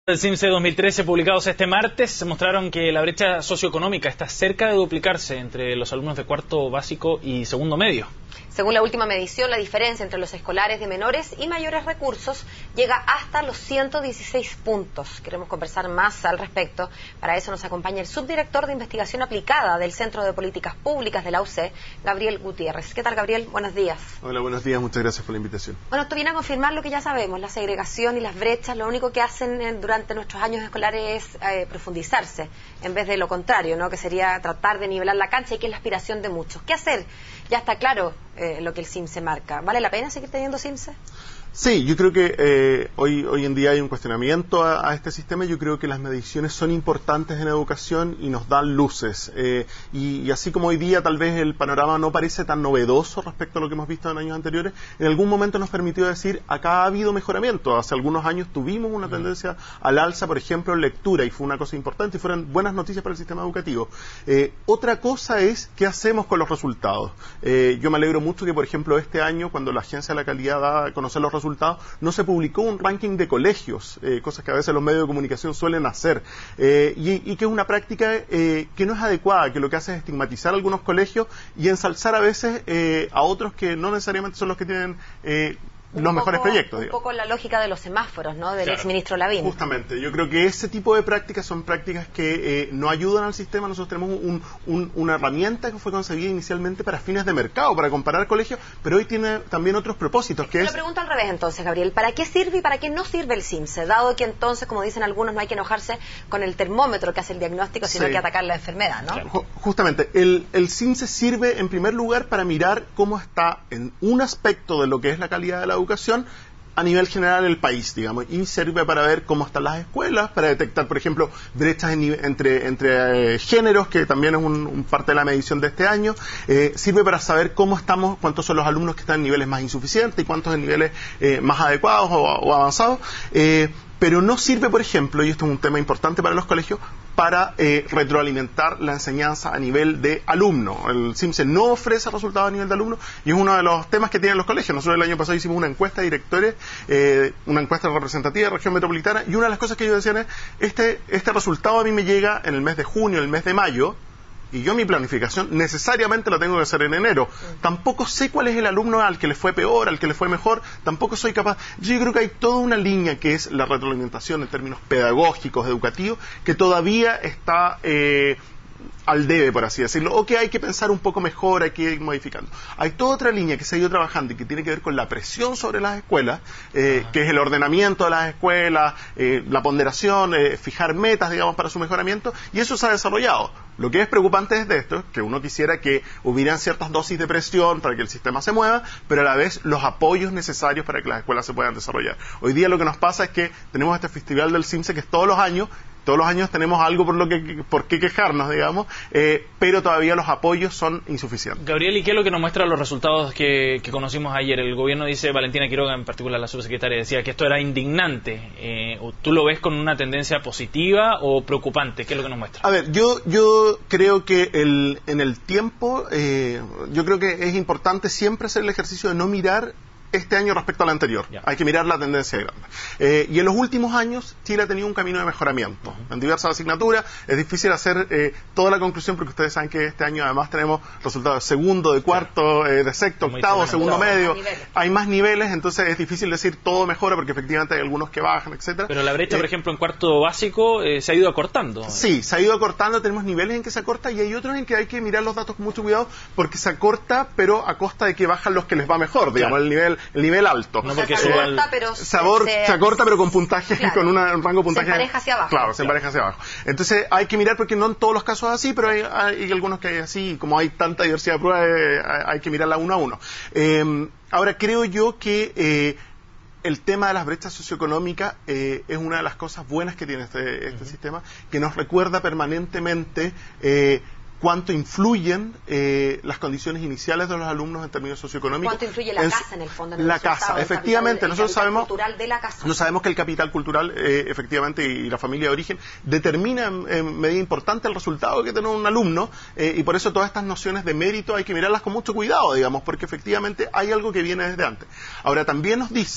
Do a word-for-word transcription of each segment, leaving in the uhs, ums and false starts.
El CIMSE dos mil trece, publicados este martes, mostraron que la brecha socioeconómica está cerca de duplicarse entre los alumnos de cuarto básico y segundo medio. Según la última medición, la diferencia entre los escolares de menores y mayores recursos llega hasta los ciento dieciséis puntos. Queremos conversar más al respecto. Para eso nos acompaña el subdirector de Investigación Aplicada del Centro de Políticas Públicas de la U C, Gabriel Gutiérrez. ¿Qué tal, Gabriel? Buenos días. Hola, buenos días. Muchas gracias por la invitación. Bueno, esto viene a confirmar lo que ya sabemos, la segregación y las brechas. Lo único que hacen eh, durante nuestros años escolares es eh, profundizarse, en vez de lo contrario, ¿no? Que sería tratar de nivelar la cancha y que es la aspiración de muchos. ¿Qué hacer? Ya está claro eh, lo que el CIMSE marca. ¿Vale la pena seguir teniendo CIMSE? Sí, yo creo que eh, hoy hoy en día hay un cuestionamiento a, a este sistema. Yo creo que las mediciones son importantes en educación y nos dan luces. Eh, y, y así como hoy día tal vez el panorama no parece tan novedoso respecto a lo que hemos visto en años anteriores, en algún momento nos permitió decir, acá ha habido mejoramiento. Hace algunos años tuvimos una tendencia al alza, por ejemplo, en lectura, y fue una cosa importante y fueron buenas noticias para el sistema educativo. Eh, otra cosa es qué hacemos con los resultados. Eh, yo me alegro mucho que, por ejemplo, este año, cuando la Agencia de la Calidad da a conocer los resultados, no se publicó un ranking de colegios, eh, cosas que a veces los medios de comunicación suelen hacer, eh, y, y que es una práctica eh, que no es adecuada, que lo que hace es estigmatizar a algunos colegios y ensalzar a veces eh, a otros que no necesariamente son los que tienen eh, Un los poco, mejores proyectos. Un Digamos. poco la lógica de los semáforos, ¿no? Del Claro, exministro Lavín. Justamente, yo creo que ese tipo de prácticas son prácticas que eh, no ayudan al sistema. Nosotros tenemos un, un, una herramienta que fue concebida inicialmente para fines de mercado, para comparar colegios, pero hoy tiene también otros propósitos. Que Te es... lo pregunto al revés entonces, Gabriel. ¿Para qué sirve y para qué no sirve el CIMSE? Dado que entonces, como dicen algunos, no hay que enojarse con el termómetro que hace el diagnóstico, sino Sí. que atacar la enfermedad, ¿no? Claro. Justamente, el, el CIMSE sirve en primer lugar para mirar cómo está en un aspecto de lo que es la calidad de la educación a nivel general el país, digamos, y sirve para ver cómo están las escuelas, para detectar, por ejemplo, brechas en, entre, entre eh, géneros, que también es un, un parte de la medición de este año, eh, sirve para saber cómo estamos, cuántos son los alumnos que están en niveles más insuficientes y cuántos en niveles eh, más adecuados o, o avanzados, eh, pero no sirve, por ejemplo, y esto es un tema importante para los colegios, para eh, retroalimentar la enseñanza a nivel de alumno. El CIMSE no ofrece resultados a nivel de alumno y es uno de los temas que tienen los colegios. Nosotros el año pasado hicimos una encuesta de directores, eh, una encuesta representativa de región metropolitana, y una de las cosas que ellos decían es, este, este resultado a mí me llega en el mes de junio, en el mes de mayo, y yo mi planificación necesariamente la tengo que hacer en enero. Tampoco sé cuál es el alumno al que le fue peor, al que le fue mejor, tampoco soy capaz. Yo creo que hay toda una línea que es la retroalimentación en términos pedagógicos, educativos, que todavía está eh, al debe, por así decirlo, o que hay que pensar un poco mejor, hay que ir modificando. Hay toda otra línea que se ha ido trabajando y que tiene que ver con la presión sobre las escuelas, eh, que es el ordenamiento de las escuelas, eh, la ponderación, eh, fijar metas, digamos, para su mejoramiento, y eso se ha desarrollado. Lo que es preocupante es de esto, que uno quisiera que hubieran ciertas dosis de presión para que el sistema se mueva, pero a la vez los apoyos necesarios para que las escuelas se puedan desarrollar. Hoy día lo que nos pasa es que tenemos este festival del CIMSE que es todos los años, todos los años tenemos algo por lo que por qué quejarnos, digamos, eh, pero todavía los apoyos son insuficientes. Gabriel, ¿y qué es lo que nos muestran los resultados que, que conocimos ayer? El gobierno dice, Valentina Quiroga en particular, la subsecretaria, decía que esto era indignante. Eh, ¿Tú lo ves con una tendencia positiva o preocupante? ¿Qué es lo que nos muestra? A ver, yo yo creo que el, en el tiempo, eh, yo creo que es importante siempre hacer el ejercicio de no mirar este año respecto al anterior. Ya. Hay que mirar la tendencia grande. Eh, y en los últimos años, Chile ha tenido un camino de mejoramiento. Uh-huh. En diversas asignaturas es difícil hacer eh, toda la conclusión, porque ustedes saben que este año además tenemos resultados de segundo, de cuarto, claro. eh, de sexto, Muy octavo, bueno, segundo claro. medio. Hay, hay más niveles, entonces es difícil decir todo mejora, porque efectivamente hay algunos que bajan, etcétera. Pero la brecha, eh, por ejemplo, en cuarto básico eh, se ha ido acortando. Sí, se ha ido acortando, tenemos niveles en que se acorta y hay otros en que hay que mirar los datos con mucho cuidado, porque se acorta, pero a costa de que bajan los que les va mejor, digamos, claro. el nivel el nivel alto. No, o sea, porque se suban... acorta, pero Sabor, se, se acorta, pero con puntaje, claro. con una, un rango de puntaje. Se empareja hacia abajo. Claro, se claro. empareja hacia abajo. Entonces hay que mirar, porque no en todos los casos es así, pero hay, hay algunos que hay así, como hay tanta diversidad de pruebas, eh, hay que mirarla uno a uno. Eh, ahora, creo yo que eh, el tema de las brechas socioeconómicas eh, es una de las cosas buenas que tiene este, este uh-huh. sistema, que nos recuerda permanentemente eh, cuánto influyen eh, las condiciones iniciales de los alumnos en términos socioeconómicos. Cuánto influye la en casa en el fondo. En el la casa, efectivamente. El nosotros sabemos, cultural de la casa. no sabemos que el capital cultural, eh, efectivamente, y la familia de origen, determina en, en medida importante el resultado que tiene un alumno, eh, y por eso todas estas nociones de mérito hay que mirarlas con mucho cuidado, digamos, porque efectivamente hay algo que viene desde antes. Ahora, también nos dice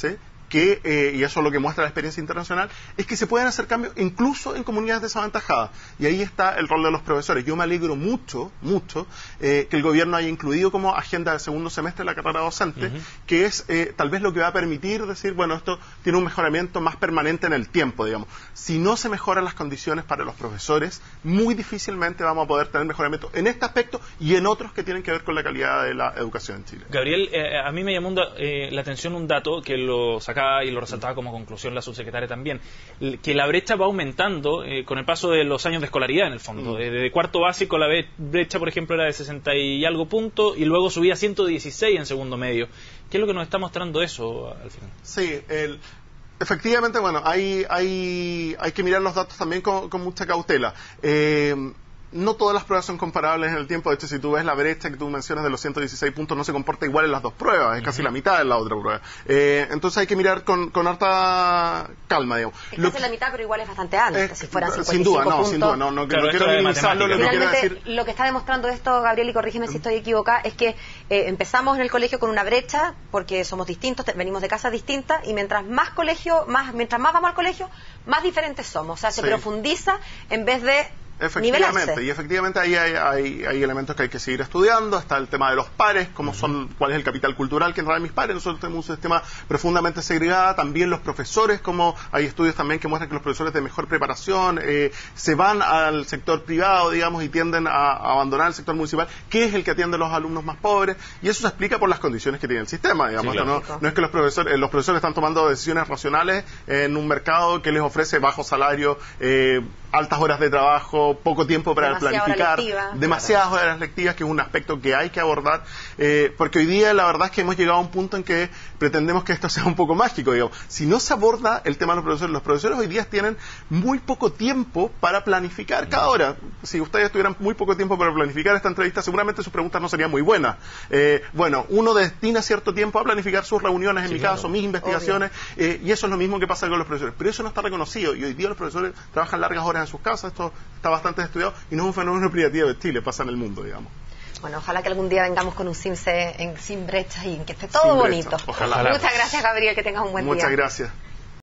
que, eh, y eso es lo que muestra la experiencia internacional, es que se pueden hacer cambios incluso en comunidades desaventajadas. Y ahí está el rol de los profesores. Yo me alegro mucho, mucho, eh, que el gobierno haya incluido como agenda del segundo semestre la carrera docente, uh-huh. que es eh, tal vez lo que va a permitir decir, bueno, esto tiene un mejoramiento más permanente en el tiempo, digamos. Si no se mejoran las condiciones para los profesores, muy difícilmente vamos a poder tener mejoramiento en este aspecto y en otros que tienen que ver con la calidad de la educación en Chile. Gabriel, eh, a mí me llamó un da, eh, la atención un dato que lo sacaba y lo resaltaba como conclusión la subsecretaria también, que la brecha va aumentando eh, con el paso de los años de escolaridad en el fondo. Mm. Desde cuarto básico la brecha, por ejemplo, era de sesenta y algo puntos y luego subía a ciento dieciséis en segundo medio. ¿Qué es lo que nos está mostrando eso al final? Sí, el... efectivamente, bueno, hay, hay, hay que mirar los datos también con, con mucha cautela. Eh, no todas las pruebas son comparables en el tiempo. De hecho, si tú ves la brecha que tú mencionas de los ciento dieciséis puntos, no se comporta igual en las dos pruebas. Es uh-huh. casi la mitad en la otra prueba. Eh, entonces hay que mirar con, con harta calma, digamos. Es casi la mitad, pero igual es bastante alta. Eh, si fueran cincuenta y cinco sin duda, no, puntos. sin duda. No, no, claro, no quiero minimizarlo. Lo que, quiero decir... lo que está demostrando esto, Gabriel, y corrígeme si estoy equivocada, es que eh, empezamos en el colegio con una brecha, porque somos distintos, venimos de casas distintas, y mientras más colegio, más mientras más vamos al colegio, más diferentes somos. O sea, se sí. profundiza en vez de... Efectivamente, nivelarse. Y efectivamente ahí hay, hay, hay elementos que hay que seguir estudiando. Está el tema de los pares, cómo son, cuál es el capital cultural que entra mis pares. Nosotros tenemos un sistema profundamente segregado. También los profesores, como hay estudios también que muestran que los profesores de mejor preparación eh, se van al sector privado, digamos, y tienden a, a abandonar el sector municipal, que es el que atiende a los alumnos más pobres. Y eso se explica por las condiciones que tiene el sistema, digamos. Sí, claro. no, no es que los profesores, los profesores están tomando decisiones racionales en un mercado que les ofrece bajo salario, eh, altas horas de trabajo, poco tiempo para demasiada planificar, hora lectiva, demasiadas claro. horas lectivas, que es un aspecto que hay que abordar, eh, porque hoy día la verdad es que hemos llegado a un punto en que pretendemos que esto sea un poco mágico, digamos. Si no se aborda el tema de los profesores, los profesores hoy día tienen muy poco tiempo para planificar cada hora. Si ustedes tuvieran muy poco tiempo para planificar esta entrevista, seguramente sus preguntas no serían muy buenas. Eh, bueno, uno destina cierto tiempo a planificar sus reuniones, en sí, mi claro. caso, mis investigaciones, eh, y eso es lo mismo que pasa con los profesores. Pero eso no está reconocido, y hoy día los profesores trabajan largas horas en sus casas. Esto está bastante estudiado y no es un fenómeno privativo de Chile, pasa en el mundo, digamos. Bueno, ojalá que algún día vengamos con un CIMSE en, sin brechas y que esté todo bonito. Ojalá. Muchas gracias, Gabriel, que tengas un buen Muchas día. Muchas gracias.